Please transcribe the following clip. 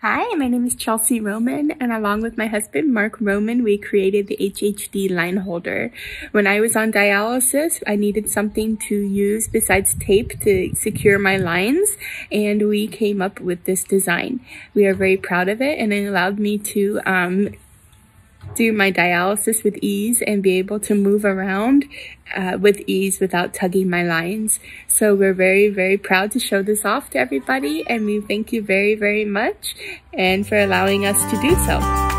Hi, my name is Chelsea Roman, and along with my husband, Mark Roman, we created the HHD line holder. When I was on dialysis, I needed something to use besides tape to secure my lines, and we came up with this design. We are very proud of it, and it allowed me to do my dialysis with ease and be able to move around with ease without tugging my lines. So we're very, very proud to show this off to everybody, and we thank you very, very much and for allowing us to do so.